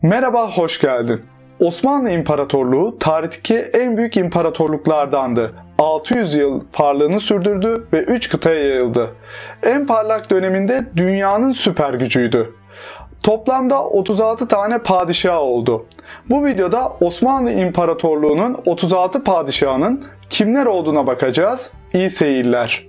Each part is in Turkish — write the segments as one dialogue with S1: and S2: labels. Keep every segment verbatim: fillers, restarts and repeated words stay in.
S1: Merhaba, hoş geldin. Osmanlı İmparatorluğu tarihteki en büyük imparatorluklardandı. altı yüz yıl varlığını sürdürdü ve üç kıtaya yayıldı. En parlak döneminde dünyanın süper gücüydü. Toplamda otuz altı tane padişah oldu. Bu videoda Osmanlı İmparatorluğu'nun otuz altı padişahının kimler olduğuna bakacağız. İyi seyirler.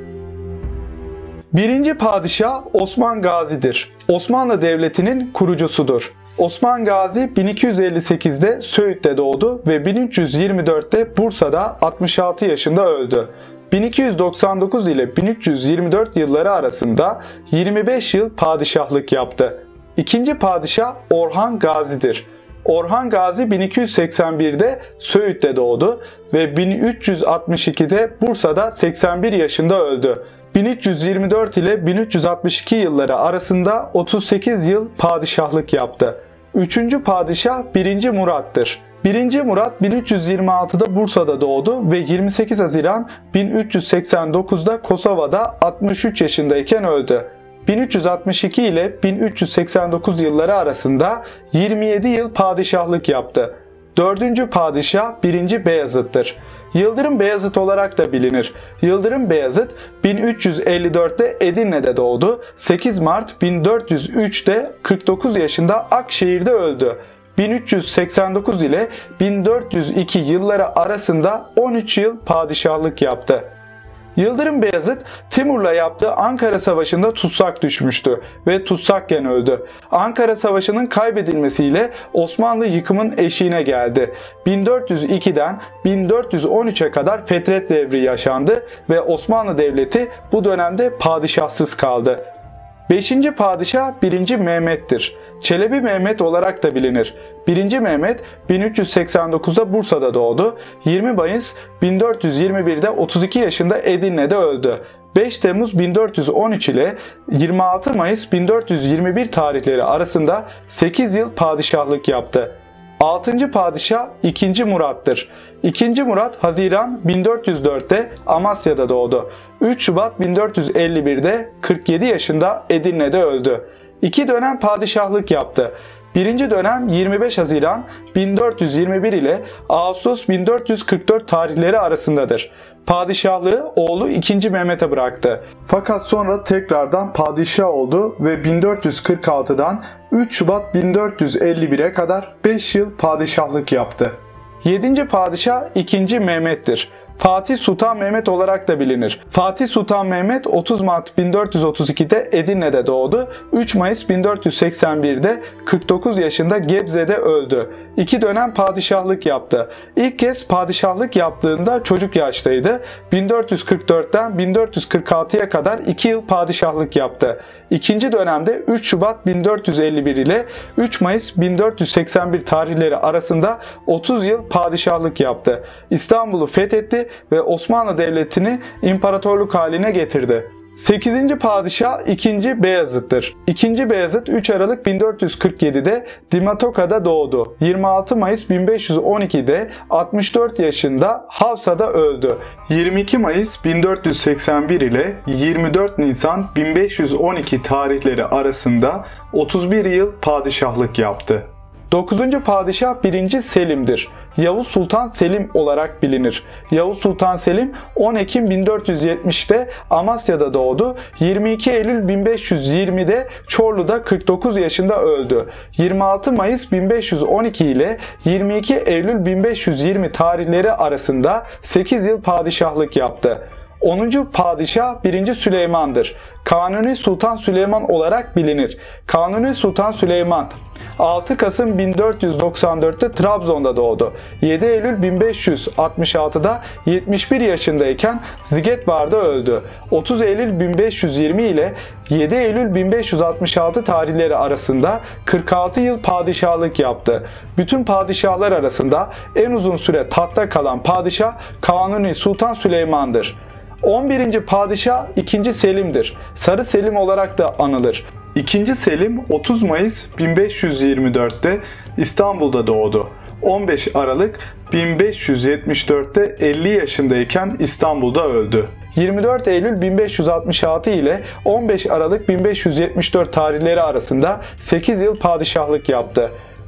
S1: Birinci padişah Osman Gazi'dir. Osmanlı Devleti'nin kurucusudur. Osman Gazi bin iki yüz elli sekizde Söğüt'te doğdu ve bin üç yüz yirmi dörtte Bursa'da altmış altı yaşında öldü. bin iki yüz doksan dokuz ile bin üç yüz yirmi dört yılları arasında yirmi beş yıl padişahlık yaptı. İkinci padişah Orhan Gazi'dir. Orhan Gazi bin iki yüz seksen birde Söğüt'te doğdu ve bin üç yüz altmış ikide Bursa'da seksen bir yaşında öldü. bin üç yüz yirmi dört ile bin üç yüz altmış iki yılları arasında otuz sekiz yıl padişahlık yaptı. Üçüncü padişah birinci Murat'tır. birinci Murat bin üç yüz yirmi altıda Bursa'da doğdu ve yirmi sekiz Haziran bin üç yüz seksen dokuzda Kosova'da altmış üç yaşındayken öldü. bin üç yüz altmış iki ile bin üç yüz seksen dokuz yılları arasında yirmi yedi yıl padişahlık yaptı. Dördüncü padişah birinci Beyazıt'tır. Yıldırım Beyazıt olarak da bilinir. Yıldırım Beyazıt bin üç yüz elli dörtte Edirne'de doğdu. sekiz Mart bin dört yüz üçte kırk dokuz yaşında Akşehir'de öldü. bin üç yüz seksen dokuz ile bin dört yüz iki yılları arasında on üç yıl padişahlık yaptı. Yıldırım Beyazıt, Timur'la yaptığı Ankara Savaşı'nda tutsak düşmüştü ve tutsakken öldü. Ankara Savaşı'nın kaybedilmesiyle Osmanlı yıkımın eşiğine geldi. bin dört yüz ikiden bin dört yüz on üçe kadar Fetret devri yaşandı ve Osmanlı Devleti bu dönemde padişahsız kaldı. Beşinci padişah birinci Mehmet'tir. Çelebi Mehmet olarak da bilinir. birinci Mehmet bin üç yüz seksen dokuzda Bursa'da doğdu. yirmi Mayıs bin dört yüz yirmi birde otuz iki yaşında Edirne'de öldü. beş Temmuz bin dört yüz on üç ile yirmi altı Mayıs bin dört yüz yirmi bir tarihleri arasında sekiz yıl padişahlık yaptı. altıncı padişah ikinci Murat'tır. ikinci Murat Haziran bin dört yüz dörtte Amasya'da doğdu. üç Şubat bin dört yüz elli birde kırk yedi yaşında Edirne'de öldü. İki dönem padişahlık yaptı. Birinci dönem yirmi beş Haziran bin dört yüz yirmi bir ile Ağustos bin dört yüz kırk dört tarihleri arasındadır. Padişahlığı oğlu ikinci Mehmet'e bıraktı. Fakat sonra tekrardan padişah oldu ve bin dört yüz kırk altıdan üç Şubat bin dört yüz elli bire kadar beş yıl padişahlık yaptı. Yedinci padişah ikinci Mehmet'tir. Fatih Sultan Mehmet olarak da bilinir. Fatih Sultan Mehmet otuz Mart bin dört yüz otuz ikide Edirne'de doğdu. üç Mayıs bin dört yüz seksen birde kırk dokuz yaşında Gebze'de öldü. İki dönem padişahlık yaptı. İlk kez padişahlık yaptığında çocuk yaştaydı. bin dört yüz kırk dörtten bin dört yüz kırk altıya kadar iki yıl padişahlık yaptı. İkinci dönemde üç Şubat bin dört yüz elli bir ile üç Mayıs bin dört yüz seksen bir tarihleri arasında otuz yıl padişahlık yaptı. İstanbul'u fethetti ve Osmanlı Devleti'ni imparatorluk haline getirdi. sekizinci padişah ikinci Beyazıt'tır. ikinci Beyazıt üç Aralık bin dört yüz kırk yedide Dimatoka'da doğdu. yirmi altı Mayıs bin beş yüz on ikide altmış dört yaşında Havsa'da öldü. yirmi iki Mayıs bin dört yüz seksen bir ile yirmi dört Nisan bin beş yüz on iki tarihleri arasında otuz bir yıl padişahlık yaptı. dokuzuncu padişah birinci Selim'dir. Yavuz Sultan Selim olarak bilinir. Yavuz Sultan Selim on Ekim bin dört yüz yetmişte Amasya'da doğdu. yirmi iki Eylül bin beş yüz yirmide Çorlu'da kırk dokuz yaşında öldü. yirmi altı Mayıs bin beş yüz on iki ile yirmi iki Eylül bin beş yüz yirmi tarihleri arasında sekiz yıl padişahlık yaptı. onuncu padişah birinci Süleyman'dır. Kanuni Sultan Süleyman olarak bilinir. Kanuni Sultan Süleyman altı Kasım bin dört yüz doksan dörtte Trabzon'da doğdu. yedi Eylül bin beş yüz altmış altıda yetmiş bir yaşındayken Zigetvar'da öldü. otuz Eylül bin beş yüz yirmi ile yedi Eylül bin beş yüz altmış altı tarihleri arasında kırk altı yıl padişahlık yaptı. Bütün padişahlar arasında en uzun süre tahtta kalan padişah Kanuni Sultan Süleyman'dır. on birinci padişah ikinci Selim'dir. Sarı Selim olarak da anılır. ikinci Selim otuz Mayıs bin beş yüz yirmi dörtte İstanbul'da doğdu. on beş Aralık bin beş yüz yetmiş dörtte elli yaşındayken İstanbul'da öldü. yirmi dört Eylül bin beş yüz altmış altı ile on beş Aralık bin beş yüz yetmiş dört tarihleri arasında sekiz yıl padişahlık yaptı.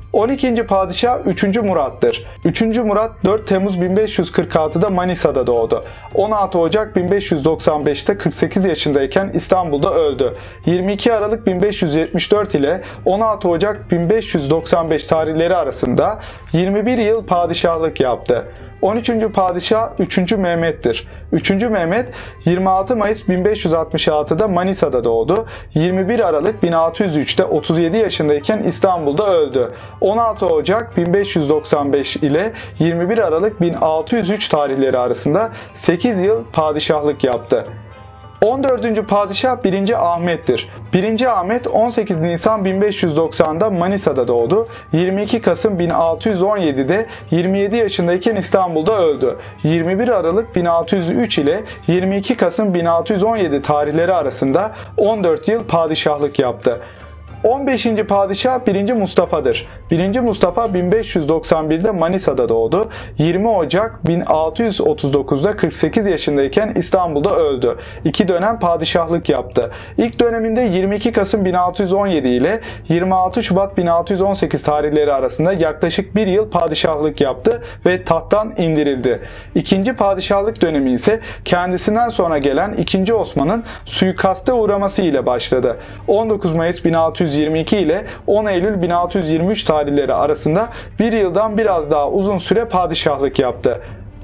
S1: on ikinci padişah üçüncü Murat'tır. üçüncü Murat dört Temmuz bin beş yüz kırk altıda Manisa'da doğdu. on altı Ocak bin beş yüz doksan beşte kırk sekiz yaşındayken İstanbul'da öldü. yirmi iki Aralık bin beş yüz yetmiş dört ile on altı Ocak bin beş yüz doksan beş tarihleri arasında yirmi bir yıl padişahlık yaptı. on üçüncü padişah üçüncü Mehmet'tir. üçüncü Mehmet yirmi altı Mayıs bin beş yüz altmış altıda Manisa'da doğdu. yirmi bir Aralık bin altı yüz üçte otuz yedi yaşındayken İstanbul'da öldü. on altı Ocak bin beş yüz doksan beş ile yirmi bir Aralık bin altı yüz üç tarihleri arasında sekiz yıl padişahlık yaptı. on dördüncü padişah birinci Ahmet'tir. birinci Ahmet on sekiz Nisan bin beş yüz doksan'da Manisa'da doğdu. yirmi iki Kasım bin altı yüz on yedi'de yirmi yedi yaşındayken İstanbul'da öldü. yirmi bir Aralık bin altı yüz üç ile yirmi iki Kasım bin altı yüz on yedi tarihleri arasında on dört yıl padişahlık yaptı. on beşinci padişah birinci Mustafa'dır. birinci Mustafa bin beş yüz doksan bir'de Manisa'da doğdu. yirmi Ocak bin altı yüz otuz dokuz'da kırk sekiz yaşındayken İstanbul'da öldü. İki dönem padişahlık yaptı. İlk döneminde yirmi iki Kasım bin altı yüz on yedi ile yirmi altı Şubat bin altı yüz on sekiz tarihleri arasında yaklaşık bir yıl padişahlık yaptı ve tahttan indirildi. İkinci padişahlık dönemi ise kendisinden sonra gelen ikinci Osman'ın suikaste uğraması ile başladı. on dokuz Mayıs bin altı yüz yirmi iki ile on Eylül bin altı yüz yirmi üç tarihleri arasında bir yıldan biraz daha uzun süre padişahlık yaptı.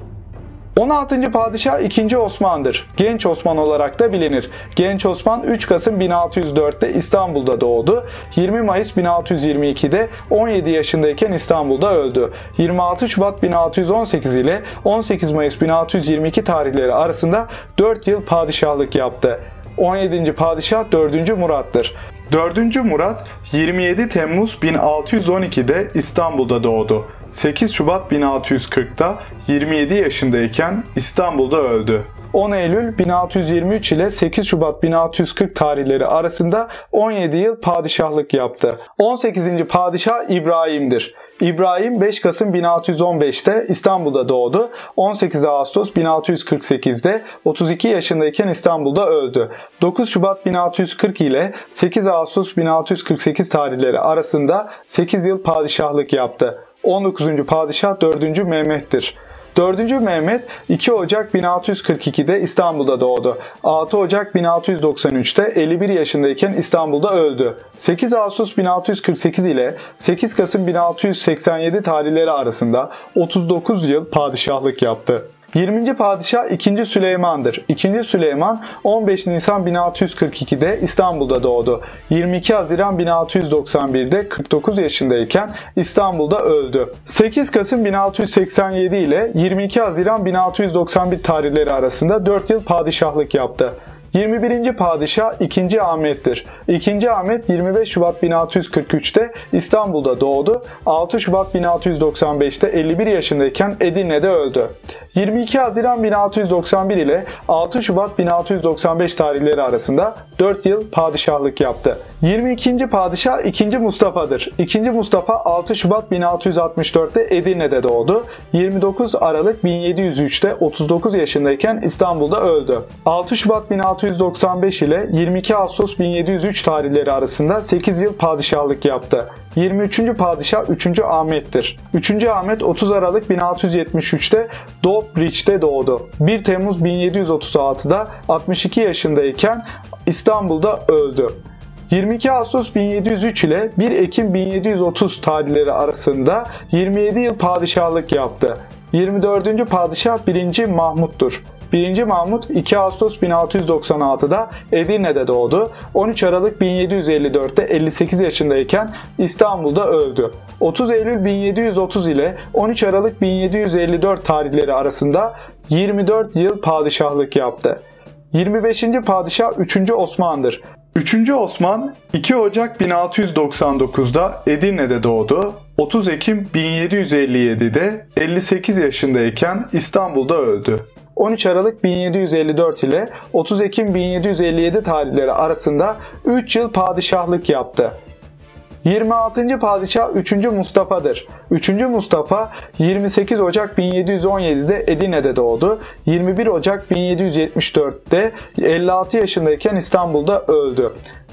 S1: on altıncı padişah ikinci Osman'dır. Genç Osman olarak da bilinir. Genç Osman üç Kasım bin altı yüz dört'te İstanbul'da doğdu. yirmi Mayıs bin altı yüz yirmi iki'de on yedi yaşındayken İstanbul'da öldü. yirmi altı Şubat bin altı yüz on sekiz ile on sekiz Mayıs bin altı yüz yirmi iki tarihleri arasında dört yıl padişahlık yaptı. on yedinci padişah dördüncü Murat'tır. dördüncü Murat yirmi yedi Temmuz bin altı yüz on iki'de İstanbul'da doğdu. sekiz Şubat bin altı yüz kırk'ta yirmi yedi yaşındayken İstanbul'da öldü. on Eylül bin altı yüz yirmi üç ile sekiz Şubat bin altı yüz kırk tarihleri arasında on yedi yıl padişahlık yaptı. on sekizinci padişah İbrahim'dir. İbrahim beş Kasım bin altı yüz on beş'te İstanbul'da doğdu. on sekiz Ağustos bin altı yüz kırk sekiz'de otuz iki yaşındayken İstanbul'da öldü. dokuz Şubat bin altı yüz kırk ile sekiz Ağustos bin altı yüz kırk sekiz tarihleri arasında sekiz yıl padişahlık yaptı. on dokuzuncu padişah dördüncü Mehmet'tir. dördüncü Mehmet iki Ocak bin altı yüz kırk iki'de İstanbul'da doğdu. altı Ocak bin altı yüz doksan üç'te elli bir yaşındayken İstanbul'da öldü. sekiz Ağustos bin altı yüz kırk sekiz ile sekiz Kasım bin altı yüz seksen yedi tarihleri arasında otuz dokuz yıl padişahlık yaptı. yirminci padişah ikinci Süleyman'dır. ikinci Süleyman on beş Nisan bin altı yüz kırk iki'de İstanbul'da doğdu. yirmi iki Haziran bin altı yüz doksan bir'de kırk dokuz yaşındayken İstanbul'da öldü. sekiz Kasım bin altı yüz seksen yedi ile yirmi iki Haziran bin altı yüz doksan bir tarihleri arasında dört yıl padişahlık yaptı. yirmi birinci padişah ikinci Ahmet'tir. ikinci Ahmet yirmi beş Şubat bin altı yüz kırk üç'te İstanbul'da doğdu. altı Şubat bin altı yüz doksan beş'te elli bir yaşındayken Edirne'de öldü. yirmi iki Haziran bin altı yüz doksan bir ile altı Şubat bin altı yüz doksan beş tarihleri arasında dört yıl padişahlık yaptı. yirmi ikinci padişah ikinci Mustafa'dır. ikinci Mustafa altı Şubat bin altı yüz altmış dört'te Edirne'de doğdu. yirmi dokuz Aralık bin yedi yüz üç'te otuz dokuz yaşındayken İstanbul'da öldü. altı Şubat bin altı yüz doksan beş ile yirmi iki Ağustos bin yedi yüz üç tarihleri arasında sekiz yıl padişahlık yaptı. yirmi üçüncü padişah üçüncü Ahmet'tir. üçüncü Ahmet otuz Aralık bin altı yüz yetmiş üç'te Dobric'te doğdu. bir Temmuz bin yedi yüz otuz altı'da altmış iki yaşındayken İstanbul'da öldü. yirmi iki Ağustos bin yedi yüz üç ile bir Ekim bin yedi yüz otuz tarihleri arasında yirmi yedi yıl padişahlık yaptı. yirmi dördüncü padişah birinci Mahmut'tur. birinci Mahmut iki Ağustos bin altı yüz doksan altı'da Edirne'de doğdu. on üç Aralık bin yedi yüz elli dört'te elli sekiz yaşındayken İstanbul'da öldü. otuz Eylül bin yedi yüz otuz ile on üç Aralık bin yedi yüz elli dört tarihleri arasında yirmi dört yıl padişahlık yaptı. yirmi beşinci padişah üçüncü Osman'dır. üçüncü Osman iki Ocak bin altı yüz doksan dokuz'da Edirne'de doğdu. otuz Ekim bin yedi yüz elli yedi'de elli sekiz yaşındayken İstanbul'da öldü. on üç Aralık bin yedi yüz elli dört ile otuz Ekim bin yedi yüz elli yedi tarihleri arasında üç yıl padişahlık yaptı. yirmi altıncı padişah üçüncü Mustafa'dır. üçüncü Mustafa yirmi sekiz Ocak bin yedi yüz on yedi'de Edirne'de doğdu. yirmi bir Ocak bin yedi yüz yetmiş dört'te elli altı yaşındayken İstanbul'da öldü.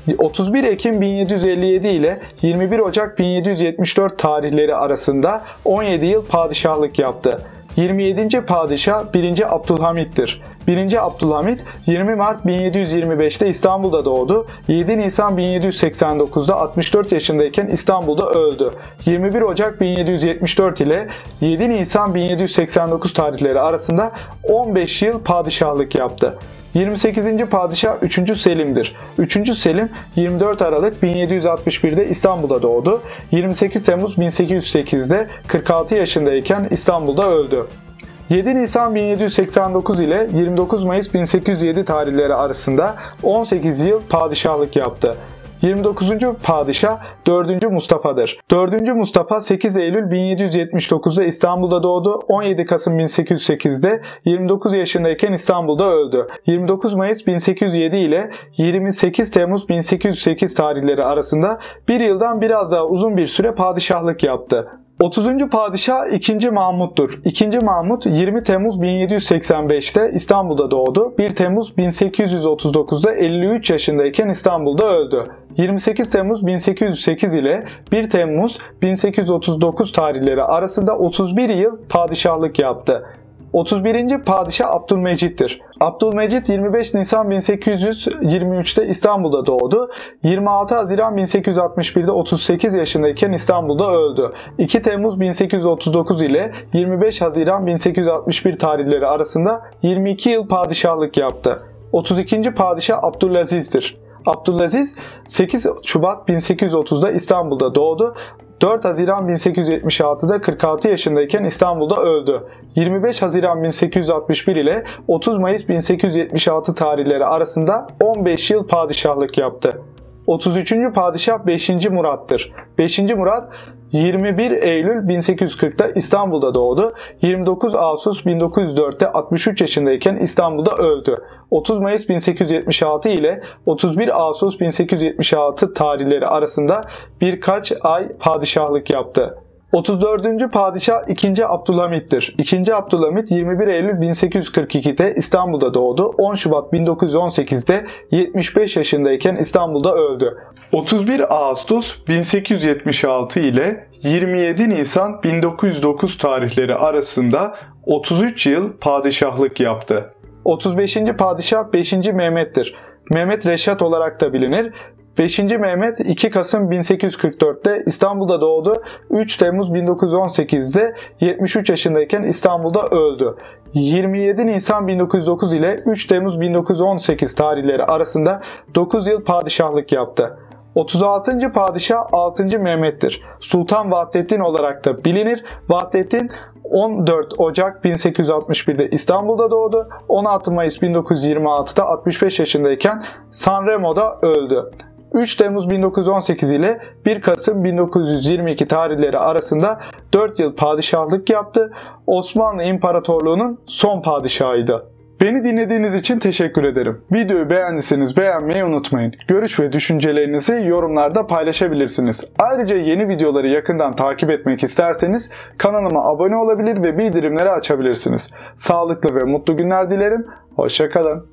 S1: otuz bir Ekim bin yedi yüz elli yedi ile yirmi bir Ocak bin yedi yüz yetmiş dört tarihleri arasında on yedi yıl padişahlık yaptı. yirmi yedinci padişah birinci Abdülhamit'tir. birinci Abdülhamit yirmi Mart bin yedi yüz yirmi beşte İstanbul'da doğdu. yedi Nisan bin yedi yüz seksen dokuzda altmış dört yaşındayken İstanbul'da öldü. yirmi bir Ocak bin yedi yüz yetmiş dört ile yedi Nisan bin yedi yüz seksen dokuz tarihleri arasında on beş yıl padişahlık yaptı. yirmi sekizinci padişah üçüncü Selim'dir. üçüncü Selim yirmi dört Aralık bin yedi yüz altmış birde İstanbul'da doğdu. yirmi sekiz Temmuz bin sekiz yüz sekizde kırk altı yaşındayken İstanbul'da öldü. yedi Nisan bin yedi yüz seksen dokuz ile yirmi dokuz Mayıs bin sekiz yüz yedi tarihleri arasında on sekiz yıl padişahlık yaptı. yirmi dokuzuncu padişah dördüncü Mustafa'dır. dördüncü Mustafa sekiz Eylül bin yedi yüz yetmiş dokuzda İstanbul'da doğdu. on yedi Kasım bin sekiz yüz sekizde yirmi dokuz yaşındayken İstanbul'da öldü. yirmi dokuz Mayıs bin sekiz yüz yedi ile yirmi sekiz Temmuz bin sekiz yüz sekiz tarihleri arasında bir yıldan biraz daha uzun bir süre padişahlık yaptı. otuzuncu padişah ikinci Mahmut'tur. ikinci Mahmut yirmi Temmuz bin yedi yüz seksen beşte İstanbul'da doğdu. bir Temmuz bin sekiz yüz otuz dokuzda elli üç yaşındayken İstanbul'da öldü. yirmi sekiz Temmuz bin sekiz yüz sekiz ile bir Temmuz bin sekiz yüz otuz dokuz tarihleri arasında otuz bir yıl padişahlık yaptı. otuz birinci padişah Abdülmecit'tir. Abdülmecit yirmi beş Nisan bin sekiz yüz yirmi üçte İstanbul'da doğdu. yirmi altı Haziran bin sekiz yüz altmış birde otuz sekiz yaşındayken İstanbul'da öldü. iki Temmuz bin sekiz yüz otuz dokuz ile yirmi beş Haziran bin sekiz yüz altmış bir tarihleri arasında yirmi iki yıl padişahlık yaptı. otuz ikinci padişah Abdülaziz'dir. Abdülaziz sekiz Şubat bin sekiz yüz otuzda İstanbul'da doğdu. dört Haziran bin sekiz yüz yetmiş altıda kırk altı yaşındayken İstanbul'da öldü. yirmi beş Haziran bin sekiz yüz altmış bir ile otuz Mayıs bin sekiz yüz yetmiş altı tarihleri arasında on beş yıl padişahlık yaptı. otuz üçüncü padişah beşinci Murat'tır. beşinci Murat yirmi bir Eylül bin sekiz yüz kırkta İstanbul'da doğdu. yirmi dokuz Ağustos bin dokuz yüz dörtte altmış üç yaşındayken İstanbul'da öldü. otuz Mayıs bin sekiz yüz yetmiş altı ile otuz bir Ağustos bin sekiz yüz yetmiş altı tarihleri arasında birkaç ay padişahlık yaptı. otuz dördüncü padişah ikinci Abdülhamit'tir. ikinci Abdülhamit yirmi bir Eylül bin sekiz yüz kırk ikide İstanbul'da doğdu. on Şubat bin dokuz yüz on sekizde yetmiş beş yaşındayken İstanbul'da öldü. otuz bir Ağustos bin sekiz yüz yetmiş altı ile yirmi yedi Nisan bin dokuz yüz dokuz tarihleri arasında otuz üç yıl padişahlık yaptı. otuz beşinci padişah beşinci Mehmet'tir. Mehmet Reşat olarak da bilinir. beşinci Mehmet iki Kasım bin sekiz yüz kırk dörtte İstanbul'da doğdu. üç Temmuz bin dokuz yüz on sekizde yetmiş üç yaşındayken İstanbul'da öldü. yirmi yedi Nisan bin dokuz yüz dokuz ile üç Temmuz bin dokuz yüz on sekiz tarihleri arasında dokuz yıl padişahlık yaptı. otuz altıncı padişah altıncı Mehmet'tir. Sultan Vahdettin olarak da bilinir. Vahdettin on dört Ocak bin sekiz yüz altmış birde İstanbul'da doğdu. on altı Mayıs bin dokuz yüz yirmi altıda altmış beş yaşındayken Sanremo'da öldü. üç Temmuz bin dokuz yüz on sekiz ile bir Kasım bin dokuz yüz yirmi iki tarihleri arasında dört yıl padişahlık yaptı. Osmanlı İmparatorluğu'nun son padişahıydı. Beni dinlediğiniz için teşekkür ederim. Videoyu beğendiyseniz beğenmeyi unutmayın. Görüş ve düşüncelerinizi yorumlarda paylaşabilirsiniz. Ayrıca yeni videoları yakından takip etmek isterseniz kanalıma abone olabilir ve bildirimleri açabilirsiniz. Sağlıklı ve mutlu günler dilerim. Hoşça kalın.